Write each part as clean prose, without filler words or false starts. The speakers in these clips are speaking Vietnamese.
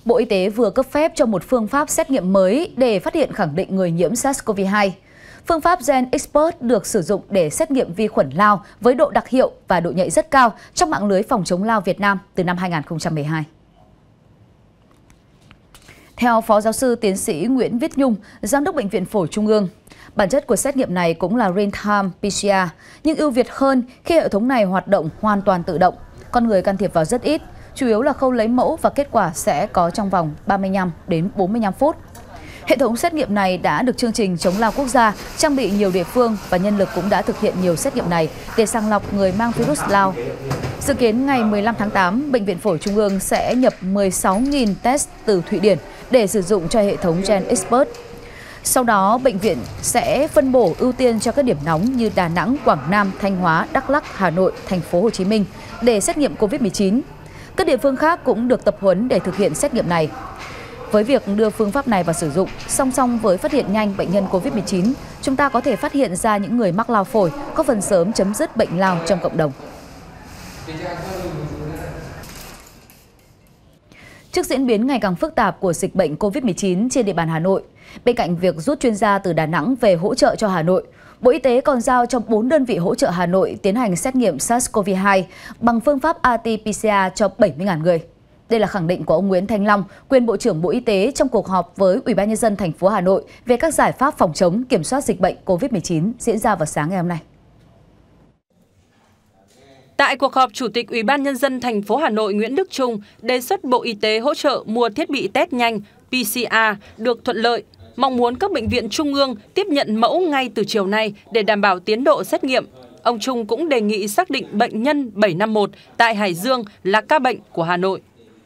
Bộ Y tế vừa cấp phép cho một phương pháp xét nghiệm mới để phát hiện khẳng định người nhiễm SARS-CoV-2. Phương pháp GenExpert được sử dụng để xét nghiệm vi khuẩn lao với độ đặc hiệu và độ nhạy rất cao trong mạng lưới phòng chống lao Việt Nam từ năm 2012. Theo Phó Giáo sư Tiến sĩ Nguyễn Viết Nhung, Giám đốc Bệnh viện Phổi Trung ương, bản chất của xét nghiệm này cũng là real-time PCR, nhưng ưu việt hơn khi hệ thống này hoạt động hoàn toàn tự động. Con người can thiệp vào rất ít, chủ yếu là khâu lấy mẫu và kết quả sẽ có trong vòng 35 đến 45 phút. Hệ thống xét nghiệm này đã được chương trình chống lao quốc gia trang bị nhiều địa phương và nhân lực cũng đã thực hiện nhiều xét nghiệm này để sàng lọc người mang virus lao. Dự kiến ngày 15 tháng 8, Bệnh viện Phổi Trung ương sẽ nhập 16.000 test từ Thụy Điển để sử dụng cho hệ thống GenExpert. Sau đó, bệnh viện sẽ phân bổ ưu tiên cho các điểm nóng như Đà Nẵng, Quảng Nam, Thanh Hóa, Đắk Lắk, Hà Nội, Thành phố Hồ Chí Minh để xét nghiệm COVID-19. Các địa phương khác cũng được tập huấn để thực hiện xét nghiệm này. Với việc đưa phương pháp này vào sử dụng, song song với phát hiện nhanh bệnh nhân COVID-19, chúng ta có thể phát hiện ra những người mắc lao phổi, có phần sớm chấm dứt bệnh lao trong cộng đồng. Trước diễn biến ngày càng phức tạp của dịch bệnh COVID-19 trên địa bàn Hà Nội, bên cạnh việc rút chuyên gia từ Đà Nẵng về hỗ trợ cho Hà Nội, Bộ Y tế còn giao cho 4 đơn vị hỗ trợ Hà Nội tiến hành xét nghiệm SARS-CoV-2 bằng phương pháp RT-PCR cho 70.000 người. Đây là khẳng định của ông Nguyễn Thanh Long, quyền Bộ trưởng Bộ Y tế trong cuộc họp với Ủy ban nhân dân thành phố Hà Nội về các giải pháp phòng chống kiểm soát dịch bệnh COVID-19 diễn ra vào sáng ngày hôm nay. Tại cuộc họp, Chủ tịch Ủy ban nhân dân thành phố Hà Nội Nguyễn Đức Chung đề xuất Bộ Y tế hỗ trợ mua thiết bị test nhanh PCR được thuận lợi, mong muốn các bệnh viện trung ương tiếp nhận mẫu ngay từ chiều nay để đảm bảo tiến độ xét nghiệm. Ông Chung cũng đề nghị xác định bệnh nhân 751 tại Hải Dương là ca bệnh của Hà Nội.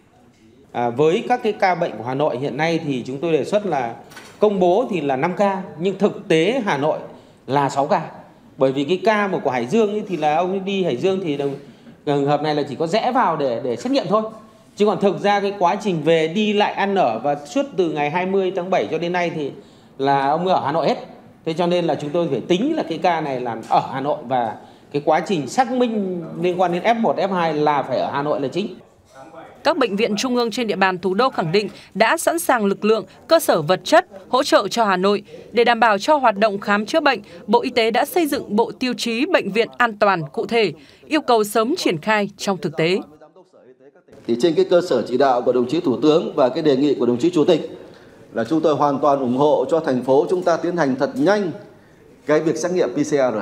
Với các cái ca bệnh của Hà Nội hiện nay thì chúng tôi đề xuất là công bố thì là 5 ca, nhưng thực tế Hà Nội là 6 ca. Bởi vì cái ca mà của Hải Dương ấy thì là ông ấy đi Hải Dương thì trường hợp này là chỉ có rẽ vào để xét nghiệm thôi. Chứ còn thực ra cái quá trình về đi lại ăn ở và suốt từ ngày 20 tháng 7 cho đến nay thì là ông ấy ở Hà Nội hết. Thế cho nên là chúng tôi phải tính là cái ca này là ở Hà Nội và cái quá trình xác minh liên quan đến F1, F2 là phải ở Hà Nội là chính. Các bệnh viện trung ương trên địa bàn thủ đô khẳng định đã sẵn sàng lực lượng, cơ sở vật chất hỗ trợ cho Hà Nội. Để đảm bảo cho hoạt động khám chữa bệnh, Bộ Y tế đã xây dựng bộ tiêu chí bệnh viện an toàn cụ thể, yêu cầu sớm triển khai trong thực tế. Thì trên cái cơ sở chỉ đạo của đồng chí Thủ tướng và cái đề nghị của đồng chí Chủ tịch là chúng tôi hoàn toàn ủng hộ cho thành phố chúng ta tiến hành thật nhanh cái việc xét nghiệm PCR rồi.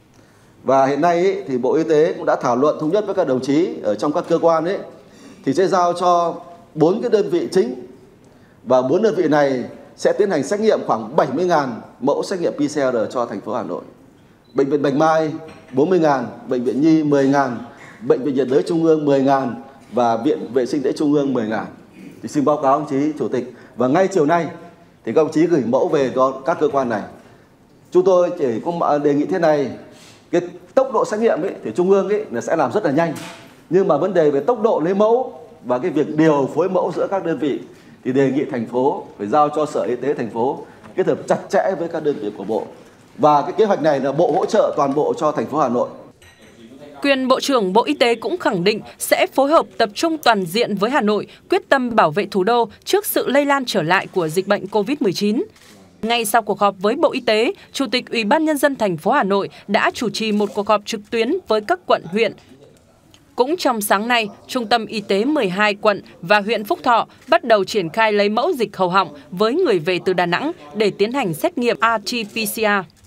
Và hiện nay thì Bộ Y tế cũng đã thảo luận thống nhất với các đồng chí ở trong các cơ quan thì sẽ giao cho 4 cái đơn vị chính và 4 đơn vị này sẽ tiến hành xét nghiệm khoảng 70.000 mẫu xét nghiệm PCR cho thành phố Hà Nội. Bệnh viện Bạch Mai 40.000, Bệnh viện Nhi 10.000, Bệnh viện nhiệt đới Trung ương 10.000 và Viện Vệ sinh Dịch tễ Trung ương 10.000. Thì xin báo cáo ông chí Chủ tịch và ngay chiều nay thì các ông chí gửi mẫu về cho các cơ quan này. Chúng tôi chỉ có đề nghị thế này, cái tốc độ xét nghiệm thì Trung ương là sẽ làm rất là nhanh. Nhưng mà vấn đề về tốc độ lấy mẫu và cái việc điều phối mẫu giữa các đơn vị thì đề nghị thành phố phải giao cho Sở Y tế thành phố kết hợp chặt chẽ với các đơn vị của Bộ. Và cái kế hoạch này là Bộ hỗ trợ toàn bộ cho thành phố Hà Nội. Quyền Bộ trưởng Bộ Y tế cũng khẳng định sẽ phối hợp tập trung toàn diện với Hà Nội, quyết tâm bảo vệ thủ đô trước sự lây lan trở lại của dịch bệnh COVID-19. Ngay sau cuộc họp với Bộ Y tế, Chủ tịch Ủy ban nhân dân thành phố Hà Nội đã chủ trì một cuộc họp trực tuyến với các quận, huyện. Cũng trong sáng nay, Trung tâm Y tế 12 quận và huyện Phúc Thọ bắt đầu triển khai lấy mẫu dịch hầu họng với người về từ Đà Nẵng để tiến hành xét nghiệm RT-PCR.